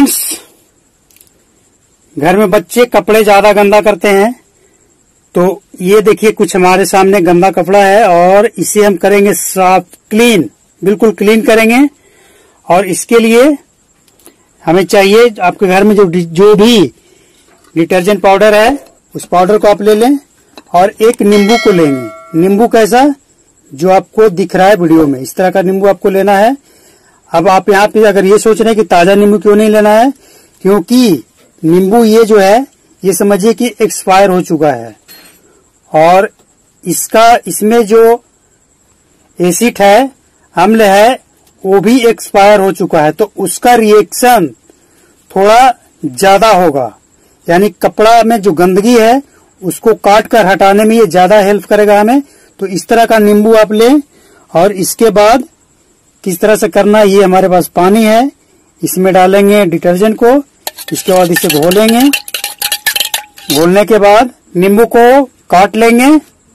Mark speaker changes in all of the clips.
Speaker 1: Friends, घर में बच्चे कपड़े ज्यादा गंदा करते हैं, तो ये देखिए कुछ हमारे सामने गंदा कपड़ा है और इसे हम करेंगे साफ, क्लीन, बिल्कुल क्लीन करेंगे। और इसके लिए हमें चाहिए, आपके घर में जो भी डिटर्जेंट पाउडर है उस पाउडर को आप ले लें और एक नींबू को लेंगे। नींबू कैसा, जो आपको दिख रहा है वीडियो में, इस तरह का नींबू आपको लेना है। अब आप यहाँ पे अगर ये सोच रहे हैं कि ताजा नींबू क्यों नहीं लेना है, क्योंकि नींबू ये जो है ये समझिए कि एक्सपायर हो चुका है और इसमें जो एसिड है, अम्ल है, वो भी एक्सपायर हो चुका है, तो उसका रिएक्शन थोड़ा ज्यादा होगा। यानी कपड़ा में जो गंदगी है उसको काट कर हटाने में ये ज्यादा हेल्प करेगा हमें। तो इस तरह का नींबू आप लें और इसके बाद किस तरह से करना है, ये हमारे पास पानी है, इसमें डालेंगे डिटर्जेंट को, इसके बाद इसे घोलेंगे। घोलने के बाद नींबू को काट लेंगे,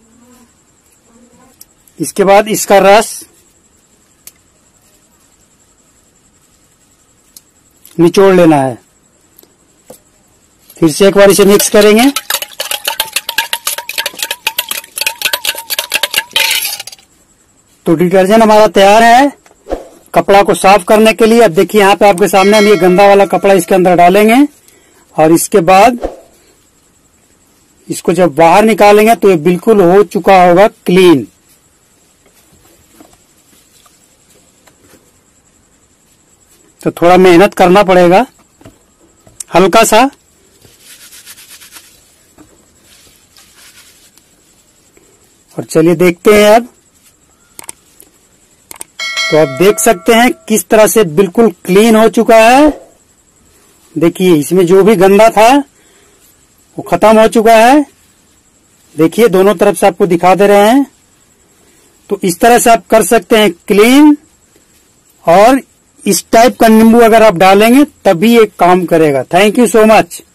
Speaker 1: इसके बाद इसका रस निचोड़ लेना है। फिर से एक बार इसे मिक्स करेंगे। तो डिटर्जेंट हमारा तैयार है कपड़ा को साफ करने के लिए। अब देखिए यहाँ पे आपके सामने हम ये गंदा वाला कपड़ा इसके अंदर डालेंगे और इसके बाद इसको जब बाहर निकालेंगे तो ये बिल्कुल हो चुका होगा क्लीन। तो थोड़ा मेहनत करना पड़ेगा, हल्का सा। और चलिए देखते हैं अब। तो आप देख सकते हैं किस तरह से बिल्कुल क्लीन हो चुका है। देखिए इसमें जो भी गंदा था वो खत्म हो चुका है। देखिए दोनों तरफ से आपको दिखा दे रहे हैं। तो इस तरह से आप कर सकते हैं क्लीन, और इस टाइप का नींबू अगर आप डालेंगे तभी ये काम करेगा। Thank you so much.